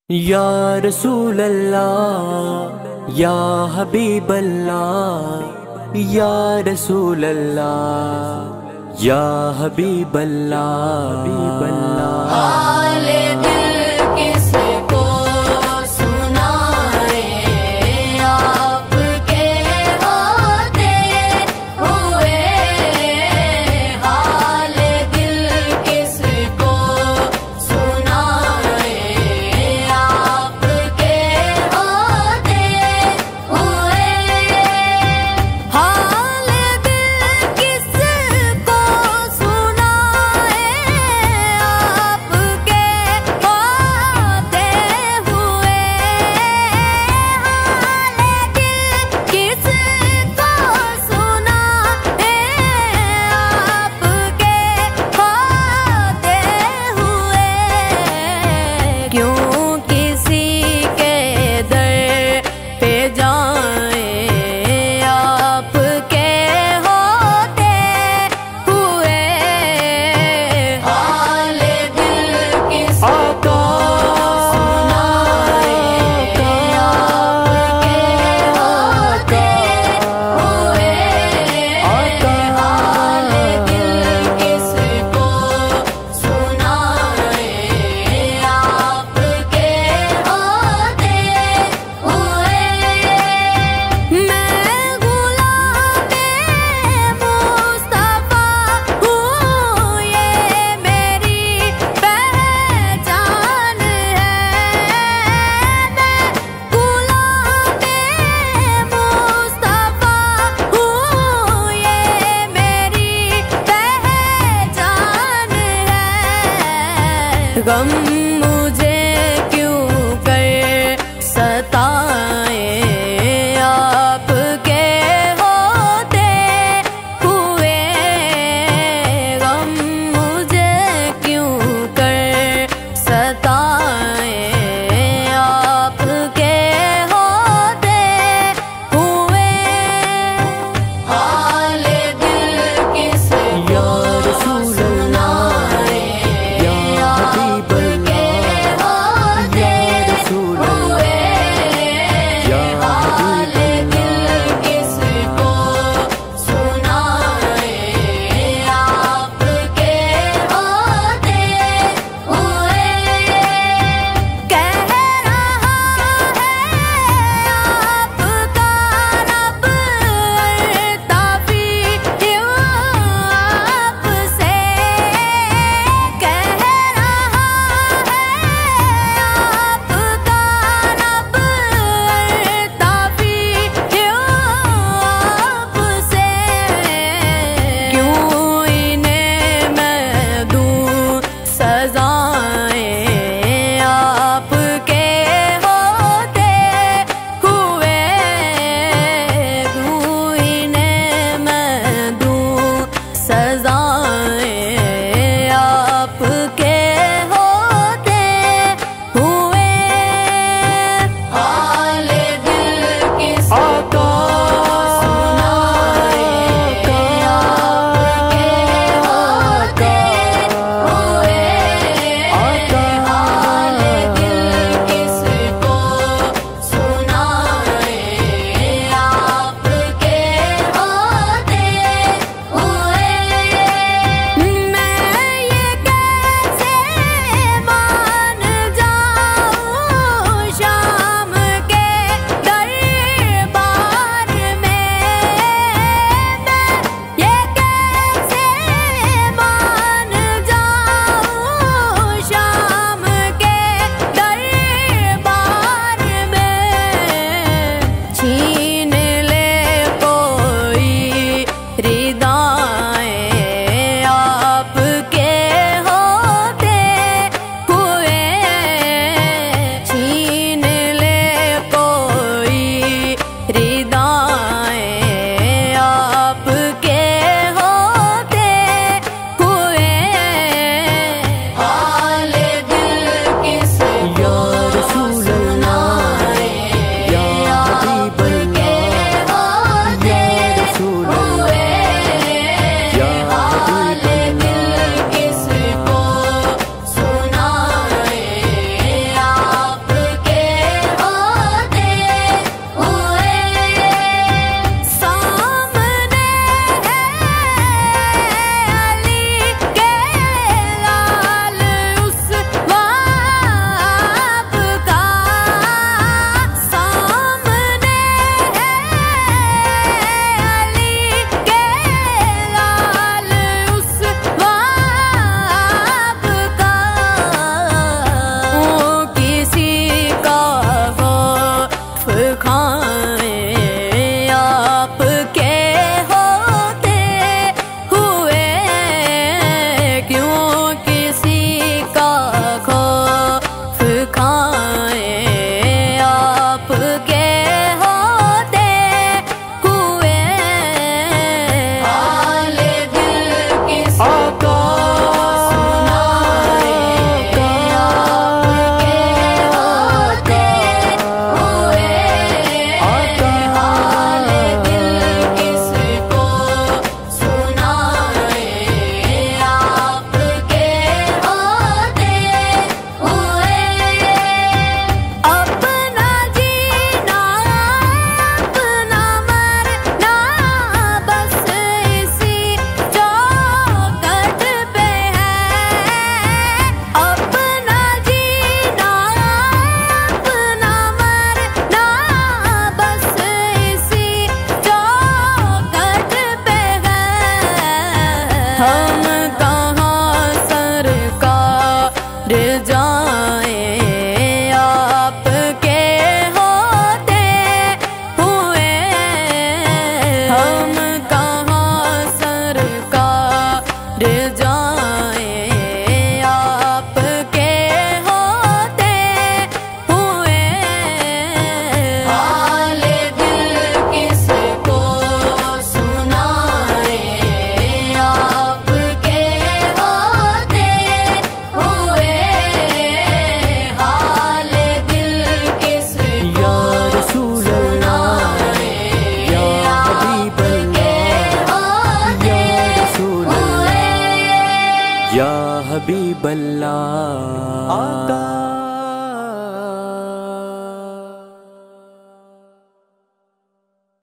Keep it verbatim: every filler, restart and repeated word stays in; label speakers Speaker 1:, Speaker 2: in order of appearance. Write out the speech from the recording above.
Speaker 1: या रसूल अल्लाह या हबीब अल्लाह, या रसूल अल्लाह या हबीब अल्लाह, हबीब अल्लाह।
Speaker 2: हाले दिल किसको सुनाए, आपके होते हुए। हाले दिल किसको सुनाए, आपके होते हुए। हाले दिल किसको सुनाए, आपके होते हुए। हाले दिल किसको सुनाए, आपके होते हुए। क्यों किसी के दर पे जाए, आपके होते हुए। हाले दिल किसको सुनाए, आपके होते हुए। हाले दिल किसको सुनाए, आपके होते हुए। मैं गुलामे मुस्तफा हूँ, ये मेरी पहचान है। मैं गुलामे मुस्तफा हूँ, ये मेरी पहचान है। गम मुझे क्यों कर सताए, आपके होते हुए। गम मुझे क्यों कर सताए, आपके होते हुए। हाले दिल किसको
Speaker 1: या रसूल अल्लाह
Speaker 2: सुनाए,
Speaker 1: या हबीब
Speaker 2: आपके
Speaker 1: या हबीब अल्लाह। आका